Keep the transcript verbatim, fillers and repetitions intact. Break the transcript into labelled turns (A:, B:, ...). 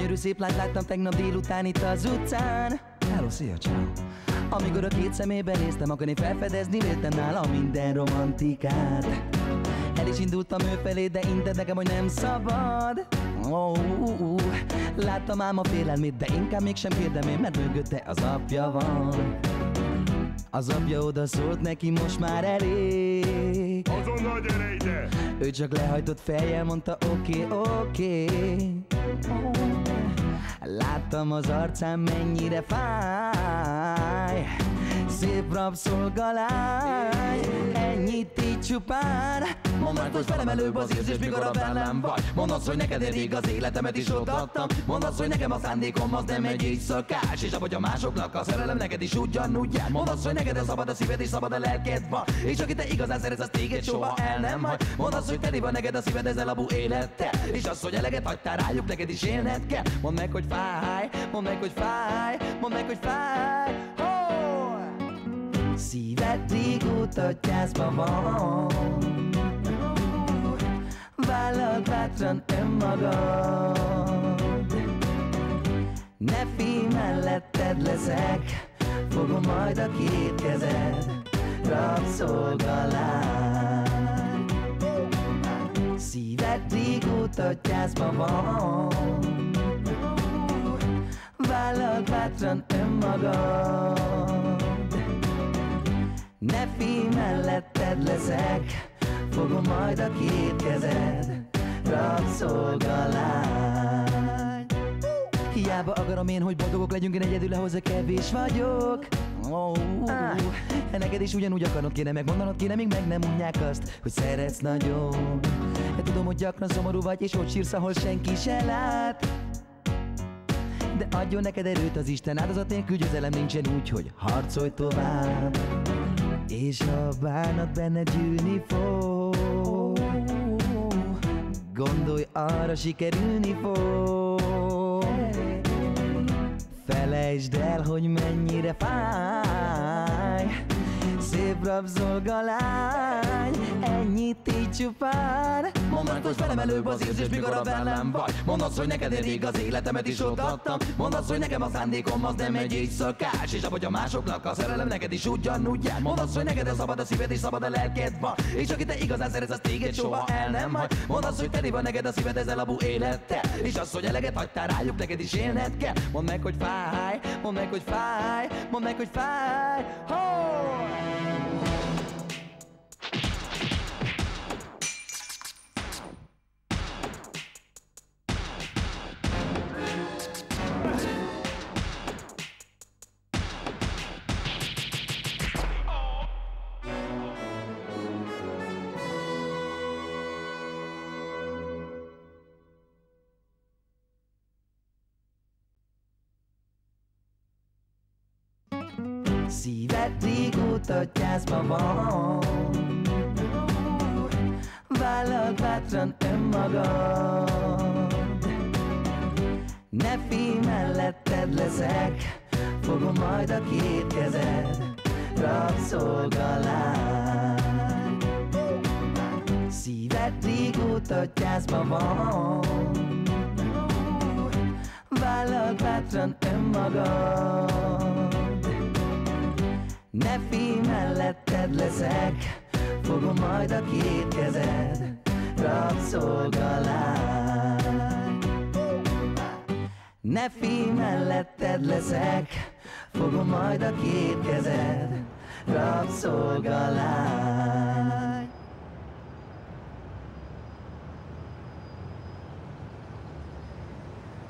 A: Gyönyörű szép lányt láttam tegnap délután itt az utcán. Hello, szia, ciao. Amikor a két szemébe néztem, akkor én felfedezni véltem nála minden romantikát. El is indultam ő felé, de intett nekem, hogy nem szabad. Oh, uh, uh. Láttam ám a félelmét, de inkább mégsem kérdem én, mert mögötte az apja van. Az apja oda szólt neki, most már elég.
B: Azonnal gyere ide!
A: Ő csak lehajtott fejjel, mondta oké, okay, oké okay. Oh. Láttam az arcán, mennyire fáj. Szép rabszolgalány, ennyit így csupán. Mondd meg, hogy felemelőbb az érzés, mikor a velem vagy. Mondd azt, hogy neked elég az életemet is odaadtam. Mondd azt, hogy nekem a szándékom az nem egy éjszakás, és ahogy a másoknak a szerelem neked is ugyanúgy jár. Mondd azt, hogy neked ez szabad a szíved és szabad a lelked van, és aki te igazán szeretsz, az téged soha el nem hagy. Mondd azt, hogy teli van neked a szíved ezzel a bú élettel, és azt, hogy eleget hagytál rájuk, neked is élned kell. Mondd meg, hogy fáj, mondd meg, hogy fáj, mondd meg, hogy fáj. Oh! Szíved régóta gyászban van, vállald bátran önmagad. Ne félj, melletted leszek, fogom majd a két kezed, rabszolgalány. Szíved régóta gyászban van, vállald bátran önmagad. Ne félj, melletted leszek, fogom majd a két kezed, rabszolgalány. Hiába akarom én, hogy boldogok legyünk, én egyedül ahhoz, kevés vagyok. Oh, uh, ah. Neked is ugyanúgy akarod kéne, megmondanod kéne, még meg nem mondják azt, hogy szeretsz nagyon. De tudom, hogy gyakran szomorú vagy, és ott sírsz, ahol senki se lát. De adjon neked erőt az Isten, áldozat nélkül győzelem nincsen, úgy, hogy harcolj tovább. És a bánat benned gyűlni fog, gondolj arra, sikerülni fog. Felejtsd el, hogy mennyire fáj. Szép rabszolgalány, ennyit így csupán. Mondd meg, hogy felemelőbb az érzés, mikor a velem vagy. Mondd azt, hogy neked elég az életemet is odaadtam. Mondd azt, hogy nekem a szándékom az nem egy éjszakás, és ahogy a másoknak a szerelem neked is ugyanúgy jár. Mondd azt, hogy neked ez szabad a szíved és szabad a lelked van, és aki te igazán szeretsz, az téged soha el nem hagy. Mondd azt, hogy teli van neked a szíved ezzel a bú élettel, és azt, hogy eleget hagytál rájuk, neked is élned kell. Mondd meg, hogy fáj, mondd meg, hogy fáj, mondd meg, hogy fáj. Oh! Szíved régóta gyászban van, vállald bátran önmagad. Ne félj, melletted leszek, fogom majd a két kezed, rabszolgalány. Szíved régóta gyászban van, vállald bátran önmagad. Ne félj, melletted leszek, fogom majd a két kezed, rabszolgalány. Ne félj, melletted leszek, fogom majd a két kezed, rabszolgalány.